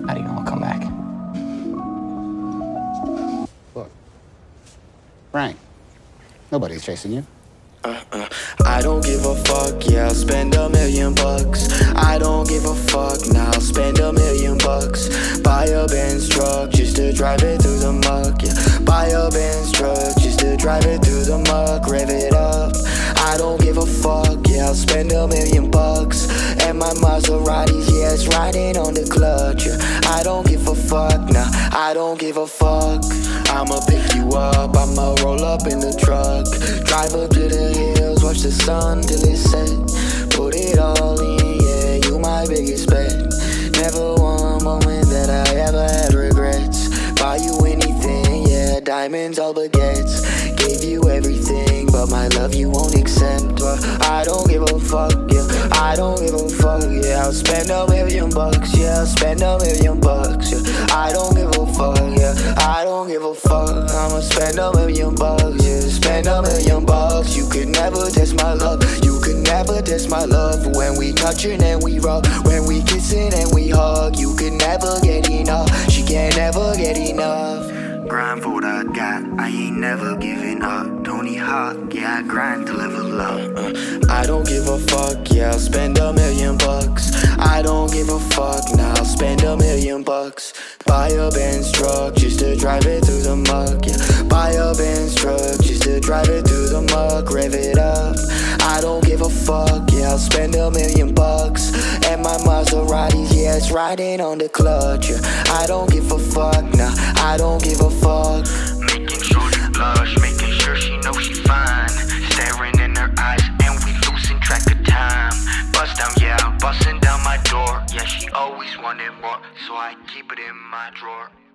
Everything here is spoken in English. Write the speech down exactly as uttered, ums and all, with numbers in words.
How do you know I'll come back? Look, Frank, nobody's chasing you. Uh, uh, I don't give a fuck, yeah, I'll spend a million bucks. I don't give a fuck, now I'll spend a million bucks. Buy a Benz truck just to drive it through the muck, yeah. Buy a Benz truck just to drive it through the muck, rev it up. I don't give a fuck, yeah, I'll spend a million bucks. And my Mazerati's, yeah, it's riding on the clutch, yeah. I don't give a fuck, nah, I don't give a fuck. I'ma pick you up, I'ma roll up in the truck. Drive up to the hills, watch the sun till it set. Put it all in, yeah, you my biggest bet. Never one moment that I ever had regrets. Buy you anything, yeah, diamonds, all baguettes. Gave you everything, but my love you won't accept. But I don't give a fuck, yeah, I don't give a fuck, yeah. I'll spend a million bucks, yeah, I'll spend a million bucks, yeah. I don't give a fuck, yeah, I don't give a fuck. I'ma spend a million bucks, yeah, spend a million bucks. You could never test my love, you could never test my love. When we touchin' and we rub, when we kissin' and we hug, you could never get enough, she can't never get enough. Grind for what I got, I ain't never giving up. Tony Hawk, yeah, I grind to level up. uh, I don't give a fuck, yeah, I'll spend a million bucks. I don't give a fuck, now I'll spend a million bucks. Buy a Benz truck just to drive it through the muck, yeah. Buy a Benz truck just to drive it through the muck, rev it up. I don't give a fuck, yeah, I'll spend a million bucks. And my Mazerati's, yeah, it's riding on the clutch, yeah. I don't give a fuck, nah, I don't give a fuck. Making sure you blush, making sure she knows she fine. Staring in her eyes and we losing track of time. Bust down, yeah, I'm busting down my door. Yeah, she always wanted more, so I keep it in my drawer.